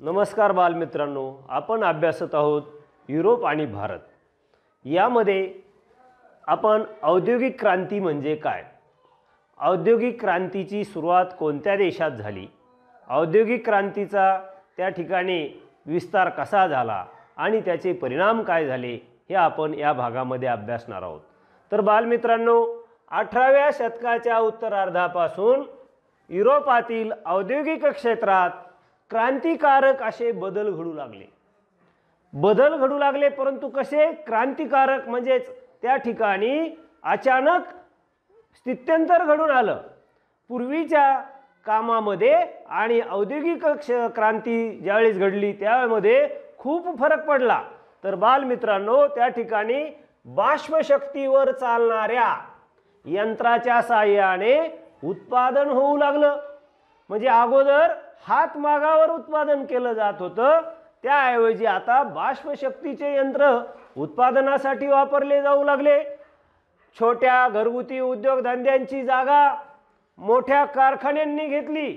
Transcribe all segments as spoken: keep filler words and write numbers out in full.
नमस्कार बालमित्रांनो, आपण अभ्यासत आहोत युरोप आणि भारत। यामध्ये आपण औद्योगिक क्रांती म्हणजे काय, औद्योगिक क्रांतीची सुरुवात कोणत्या देशात झाली, औद्योगिक क्रांतीचा त्या ठिकाणी विस्तार कसा झाला आणि त्याचे परिणाम काय झाले हे आपण या भागामध्ये अभ्यासणार आहोत। तर बालमित्रांनो, अठराव्या शतकाच्या उत्तरार्धापासून युरोपातील औद्योगिक क्षेत्रात क्रांतिकारक असे बदल घडू लागले बदल घडू लागले परंतु कसे क्रांतिकारक म्हणजे त्या ठिकाणी अचानक स्थित्यंतर घडून आलं। पूर्वीच्या कामामध्ये आणि औद्योगिक क्रांती ज्यावेळेस घडली त्यामध्ये खूप फरक पडला। तर बालमित्रांनो, त्या ठिकाणी बाष्पशक्तीवर चालणाऱ्या यंत्राच्या साहाय्याने उत्पादन होऊ लागलं। म्हणजे अगोदर हातमागावर उत्पादन केलं जात होतं, त्याऐवजी आता बाष्पशक्तीचे यंत्र उत्पादनासाठी वापरले जाऊ लागले। छोट्या घरगुती उद्योगधंद्यांची जागा मोठ्या कारखान्यांनी घेतली।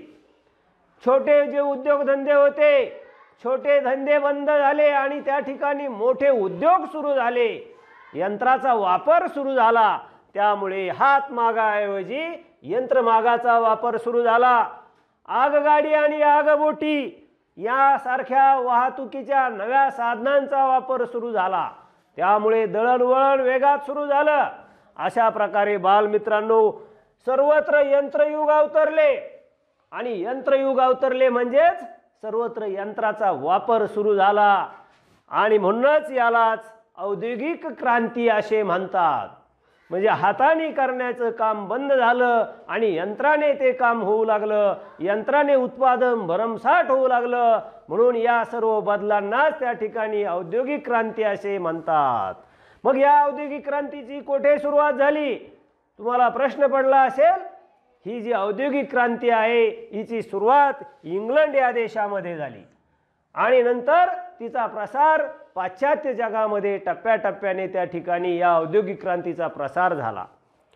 छोटे जे उद्योगधंदे होते, छोटे धंदे बंद झाले आणि त्या ठिकाणी मोठे उद्योग सुरू झाले, यंत्राचा वापर सुरू झाला। त्यामुळे हातमागाऐवजी यंत्रमागाचा वापर सुरू झाला। आगगाडी आणि आगबोटी यासारख्या वाहतुकीच्या नव्या साधनांचा वापर सुरू झाला, त्यामुळे दळणवळण वेगात सुरू झालं। अशा प्रकारे बालमित्रांनो, सर्वत्र यंत्रयुग अवतरले आणि यंत्रयुग अवतरले म्हणजेच सर्वत्र यंत्राचा वापर सुरू झाला आणि म्हणूनच यालाच औद्योगिक क्रांती असे म्हणतात। म्हणजे हाताने करण्याचं काम बंद झालं आणि यंत्राने ते काम होऊ लागलं, यंत्राने उत्पादन भरमसाठ होऊ लागलं, म्हणून या सर्व बदलांनाच त्या ठिकाणी औद्योगिक क्रांती असे म्हणतात। मग या औद्योगिक क्रांतीची कोठे सुरुवात झाली, तुम्हाला प्रश्न पडला असेल। ही जी औद्योगिक क्रांती आहे हिची सुरुवात इंग्लंड या देशामध्ये झाली आणि नंतर तिचा प्रसार पाश्चात्य जगामध्ये टप्प्याटप्प्याने त्या ठिकाणी या औद्योगिक क्रांतीचा प्रसार झाला।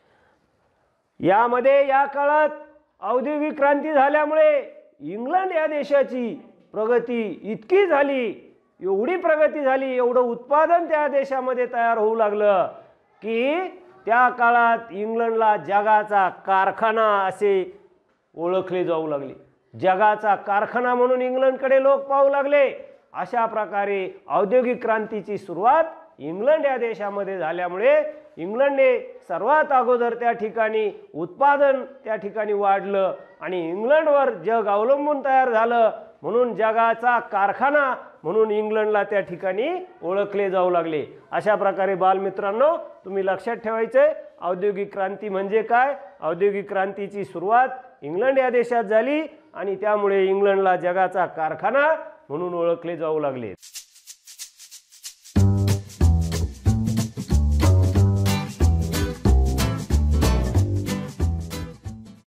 यामध्ये या काळात औद्योगिक क्रांती झाल्यामुळे इंग्लंड या देशाची प्रगती इतकी झाली, एवढी प्रगती झाली, एवढं उत्पादन त्या देशामध्ये तयार होऊ लागलं की त्या काळात इंग्लंडला जगाचा कारखाना असे ओळखले जाऊ लागले। जगाचा कारखाना म्हणून इंग्लंडकडे लोक पाहू लागले। अशा प्रकारे औद्योगिक क्रांतीची सुरुवात इंग्लंड या देशामध्ये झाल्यामुळे इंग्लंडने सर्वात अगोदर त्या ठिकाणी उत्पादन त्या ठिकाणी वाढलं आणि इंग्लंडवर जग अवलंबून तयार झालं, म्हणून जगाचा कारखाना म्हणून इंग्लंडला त्या ठिकाणी ओळखले जाऊ लागले। अशा प्रकारे बालमित्रांनो, तुम्ही लक्षात ठेवायचे औद्योगिक क्रांती म्हणजे काय। औद्योगिक क्रांतीची सुरुवात इंग्लंड या देशात झाली आणि त्यामुळे इंग्लंडला जगाचा कारखाना म्हणून ओळखले जाऊ लागले।